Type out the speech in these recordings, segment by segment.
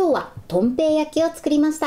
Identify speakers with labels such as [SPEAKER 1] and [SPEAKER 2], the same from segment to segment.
[SPEAKER 1] 今日はとんぺい焼きを作りました。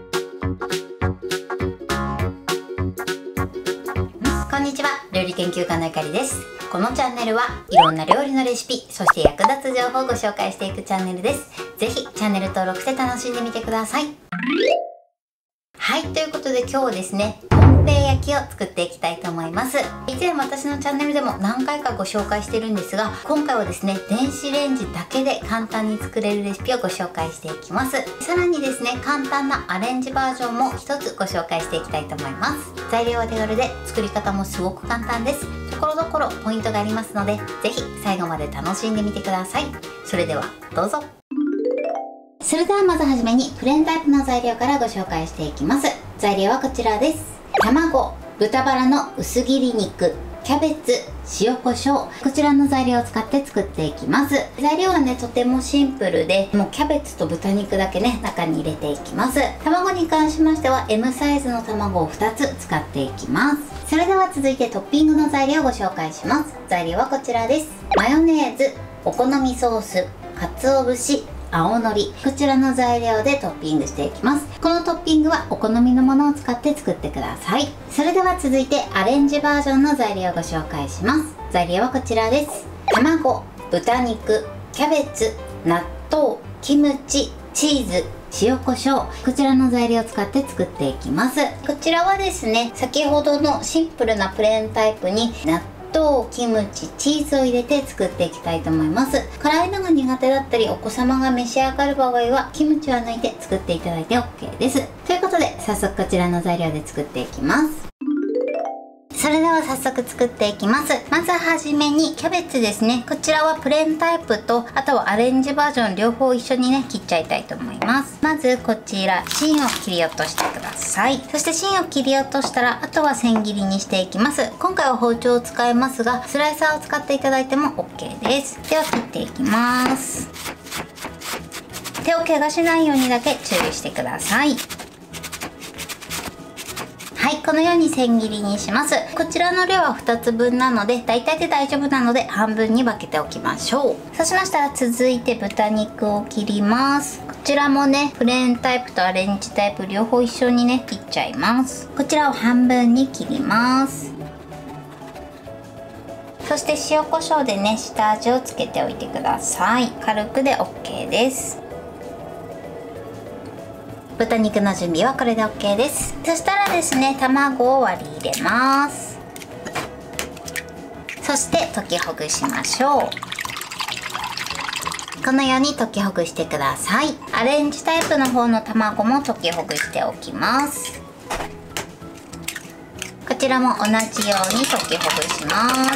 [SPEAKER 1] こんにちは、料理研究家のゆかりです。このチャンネルはいろんな料理のレシピ、そして役立つ情報をご紹介していくチャンネルです。ぜひチャンネル登録して楽しんでみてください。はい、ということで今日はですね、とんぺい焼きを作っていきたいと思います。以前私のチャンネルでも何回かご紹介してるんですが、今回はですね、電子レンジだけで簡単に作れるレシピをご紹介していきます。さらにですね、簡単なアレンジバージョンも一つご紹介していきたいと思います。材料は手軽で作り方もすごく簡単です。ところどころポイントがありますので、ぜひ最後まで楽しんでみてください。それではどうぞ。それではまずはじめにプレーンタイプの材料からご紹介していきます。材料はこちらです。卵、豚バラの薄切り肉、キャベツ、塩コショウ、こちらの材料を使って作っていきます。材料はね、とてもシンプルで、もうキャベツと豚肉だけね、中に入れていきます。卵に関しましては M サイズの卵を2つ使っていきます。それでは続いてトッピングの材料をご紹介します。材料はこちらです。マヨネーズ、お好みソース、鰹節、青のり、こちらの材料でトッピングしていきます。このトッピングはお好みのものを使って作ってください。それでは続いてアレンジバージョンの材料をご紹介します。材料はこちらです。卵、豚肉、キャベツ、納豆、キムチ、チーズ、塩コショウ、こちらの材料を使って作っていきます。こちらはですね、先ほどのシンプルなプレーンタイプに納豆、キムチ、チーズを入れて作っていきたいと思います。辛いのが苦手だったりお子様が召し上がる場合はキムチは抜いて作っていただいて OK です。ということで早速こちらの材料で作っていきます。それでは早速作っていきます。まずはじめにキャベツですね。こちらはプレーンタイプとあとはアレンジバージョン両方一緒にね切っちゃいたいと思います。まずこちら芯を切り落としてください。そして芯を切り落としたらあとは千切りにしていきます。今回は包丁を使いますがスライサーを使っていただいても OK です。では切っていきます。手を怪我しないようにだけ注意してください。はい、このように千切りにします。こちらの量は2つ分なので大体で大丈夫なので半分に分けておきましょう。そうしましたら続いて豚肉を切ります。こちらもねプレーンタイプとアレンジタイプ両方一緒にね切っちゃいます。こちらを半分に切ります。そして塩コショウでね下味をつけておいてください。軽くで OK です。豚肉の準備はこれで OK です。そしたらですね、卵を割り入れます。そして溶きほぐしましょう。このように溶きほぐしてください。アレンジタイプの方の卵も溶きほぐしておきます。こちらも同じように溶きほぐします。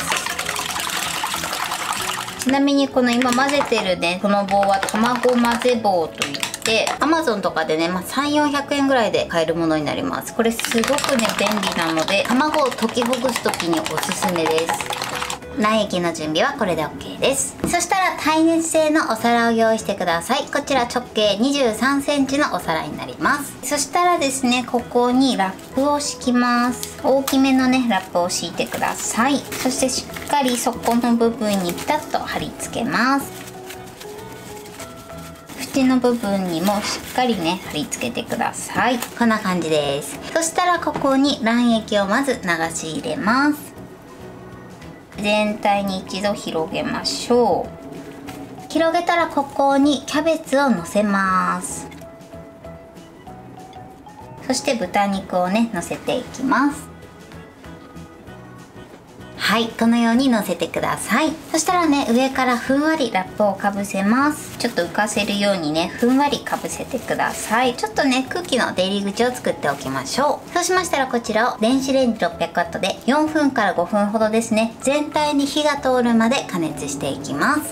[SPEAKER 1] ちなみにこの今混ぜてるねこの棒は卵混ぜ棒といってAmazon とかでね、3、400円ぐらいで買えるものになります。これすごくね便利なので卵を溶きほぐす時におすすめです。卵液の準備はこれで OK です。そしたら耐熱性のお皿を用意してください。こちら直径23センチのお皿になります。そしたらですね、ここにラップを敷きます。大きめのねラップを敷いてください。そしてしっかり底の部分にピタッと貼り付けます。縁の部分にもしっかりね貼り付けてください。こんな感じです。そしたらここに卵液をまず流し入れます。全体に一度広げましょう。広げたらここにキャベツをのせます。そして豚肉をねのせていきます。はい、このようにのせてください。そしたらね上からふんわりラップをかぶせます。ちょっと浮かせるようにねふんわりかぶせてください。ちょっとね空気の出入り口を作っておきましょう。そうしましたらこちらを電子レンジ 600W で4分から5分ほどですね、全体に火が通るまで加熱していきます。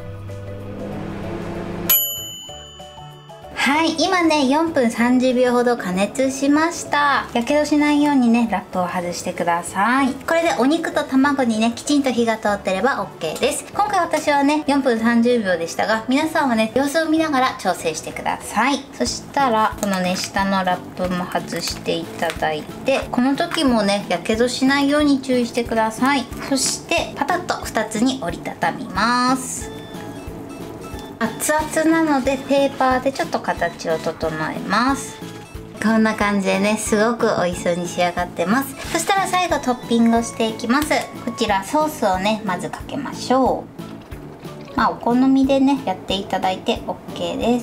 [SPEAKER 1] はい、今ね4分30秒ほど加熱しました。やけどしないようにねラップを外してください。これでお肉と卵にねきちんと火が通ってれば OK です。今回私はね4分30秒でしたが、皆さんはね様子を見ながら調整してください。そしたらこのね下のラップも外していただいて、この時もねやけどしないように注意してください。そしてパタッと2つに折りたたみます。 熱々なのでペーパーでちょっと形を整えます。こんな感じでね、すごく美味しそうに仕上がってます。そしたら最後トッピングをしていきます。こちらソースをねまずかけましょう。お好みでねやっていただいて OK です。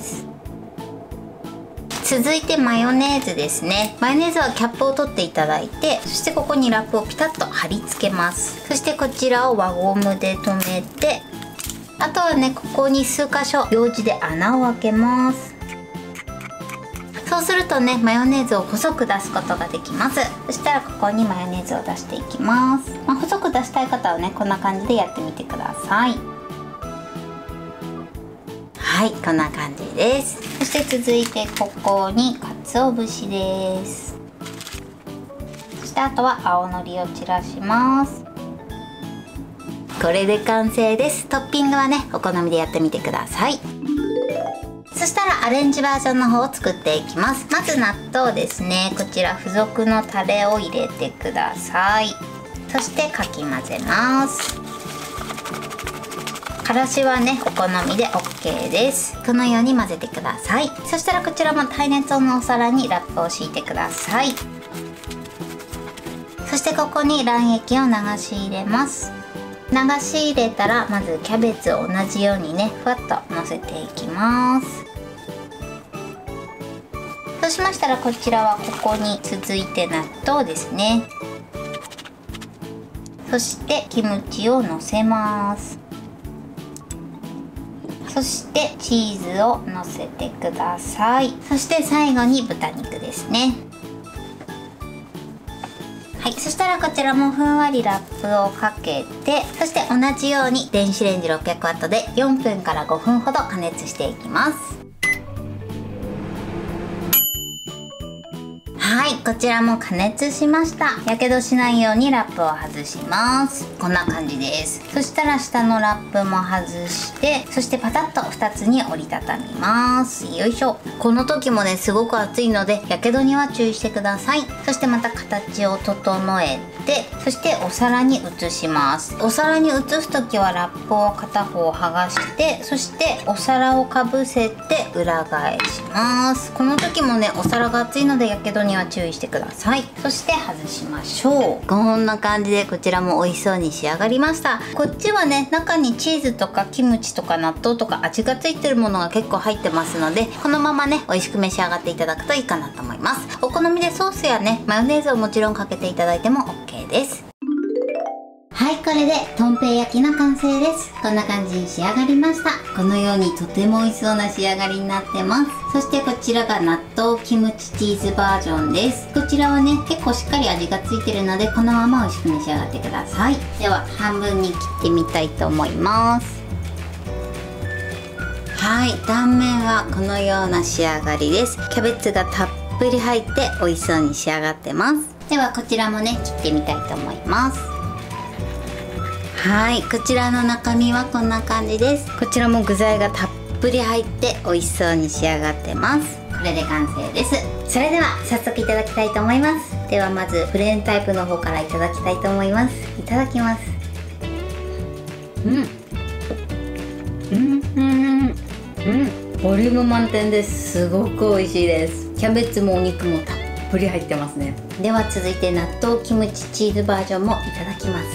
[SPEAKER 1] 続いてマヨネーズですね。マヨネーズはキャップを取っていただいて、そしてここにラップをピタッと貼り付けます。そしてこちらを輪ゴムで留めて、あとはねここに数箇所ようじで穴を開けます。そうするとねマヨネーズを細く出すことができます。そしたらここにマヨネーズを出していきます。細く出したい方はねこんな感じでやってみてください。はい、こんな感じです。そして続いてここに鰹節です。そしてあとは青のりを散らします。これで完成です。トッピングはねお好みでやってみてください。そしたらアレンジバージョンの方を作っていきます。まず納豆ですね。こちら付属のタレを入れてください。そしてかき混ぜます。からしはねお好みで OK です。このように混ぜてください。そしたらこちらも耐熱のお皿にラップを敷いてください。そしてここに卵液を流し入れます。流し入れたらまずキャベツを同じようにねふわっとのせていきます。そうしましたらこちらはここに続いて納豆ですね。そしてキムチをのせます。そしてチーズをのせてください。そして最後に豚肉ですね。はい、そしたらこちらもふんわりラップをかけて、そして同じように電子レンジ 600W で4分から5分ほど加熱していきます。はい、こちらも加熱しました。やけどしないようにラップを外します。こんな感じです。そしたら下のラップも外して、そしてパタッと2つに折りたたみます。よいしょ。この時もねすごく熱いのでやけどには注意してください。そしてまた形を整えて、そしてお皿に移します。お皿に移す時はラップを片方剥がして、そしてお皿をかぶせて裏返します。この時もねお皿が熱いのでやけどには注意してください。そして外しましょう。こんな感じでこちらも美味しそうに仕上がりました。こっちはね中にチーズとかキムチとか納豆とか味がついてるものが結構入ってますので、このままね美味しく召し上がっていただくといいかなと思います。お好みでソースやねマヨネーズをもちろんかけていただいても OK です。はい、これでとんぺい焼きの完成です。こんな感じに仕上がりました。このようにとても美味しそうな仕上がりになってます。そしてこちらが納豆キムチチーズバージョンです。こちらはね結構しっかり味がついてるのでこのまま美味しく召し上がってください。では半分に切ってみたいと思います。はい、断面はこのような仕上がりです。キャベツがたっぷり入って美味しそうに仕上がってます。ではこちらもね切ってみたいと思います。はい、こちらの中身はこんな感じです。こちらも具材がたっぷり入って美味しそうに仕上がってます。これで完成です。それでは早速いただきたいと思います。ではまずプレーンタイプの方からいただきたいと思います。いただきます。ボリューム満点です。すごく美味しいです。キャベツもお肉もたっぷり入ってますね。では続いて納豆キムチチーズバージョンもいただきます。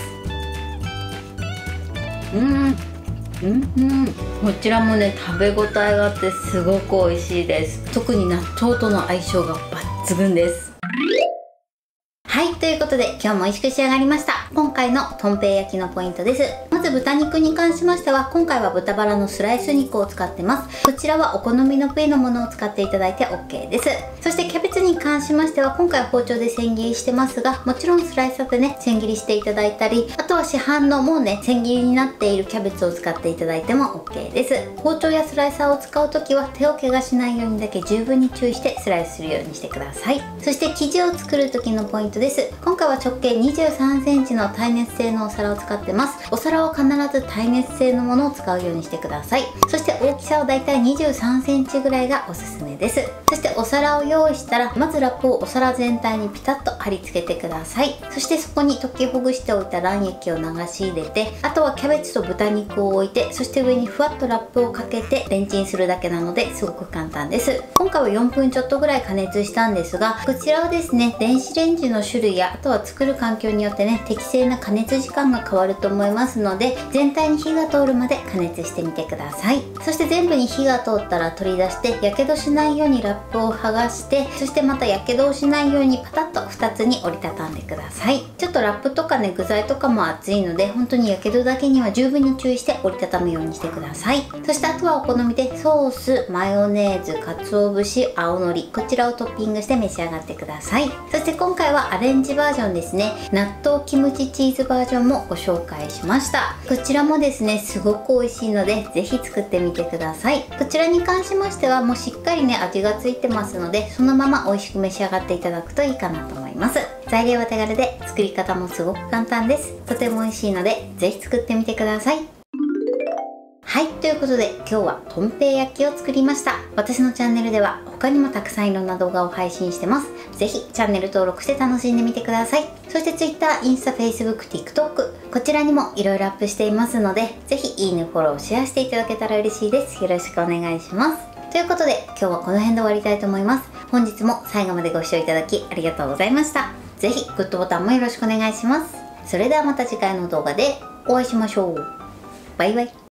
[SPEAKER 1] こちらもね食べ応えがあってすごく美味しいです。特に納豆との相性が抜群です。はい、ということで今日も美味しく仕上がりました。今回のとんぺい焼きのポイントです。まず豚肉に関しましては今回は豚バラのスライス肉を使ってます。こちらはお好みの部位のものを使っていただいて OK です。そしてキャベツに関しましては今回は包丁で千切りしてますが、もちろんスライサーでね千切りしていただいたり、あとは市販のもうね千切りになっているキャベツを使っていただいても OK です。包丁やスライサーを使う時は手を怪我しないようにだけ十分に注意してスライスするようにしてください。そして生地を作る時のポイントです。今回は直径23センチの耐熱性のお皿を使ってます。お皿をは必ず耐熱性のものを使うようにしてください。そして大きさはだいたい23センチぐらいがおすすめです。そしてお皿を用意したら、まずラップをお皿全体にピタッと貼り付けてください。そしてそこに溶きほぐしておいた卵液を流し入れて、あとはキャベツと豚肉を置いて、そして上にふわっとラップをかけてレンチンするだけなので、すごく簡単です。今回は4分ちょっとぐらい加熱したんですが、こちらはですね、電子レンジの種類やあとは作る環境によってね、適正な加熱時間が変わると思いますので、全体に火が通るまで加熱してみてください。そして全部に火が通ったら取り出して、やけどしないようにラップを剥がして、そしてまたやけどをしないようにパタッと2つに折りたたんでください。ちょっとラップとかね、具材とかも熱いので、本当にやけどだけには十分に注意して折りたたむようにしてください。そしてあとはお好みでソース、マヨネーズ、鰹節、青のり、こちらをトッピングして召し上がってください。そして今回はアレンジバージョンですね、納豆キムチチーズバージョンもご紹介しました。こちらもですね、すごく美味しいのでぜひ作ってみてください。こちらに関しましてはもうしっかりね味がついてますので、そのまま美味しく召し上がっていただくといいかなと思います。材料は手軽で作り方もすごく簡単です。とても美味しいのでぜひ作ってみてください。はい、ということで今日はとんぺい焼きを作りました。私のチャンネルでは他にもたくさんいろんな動画を配信してます。ぜひチャンネル登録して楽しんでみてください。そして Twitter、インスタ、Facebook、TikTok こちらにもいろいろアップしていますので、ぜひいいね、フォロー、シェアしていただけたら嬉しいです。よろしくお願いします。ということで今日はこの辺で終わりたいと思います。本日も最後までご視聴いただきありがとうございました。ぜひグッドボタンもよろしくお願いします。それではまた次回の動画でお会いしましょう。バイバイ。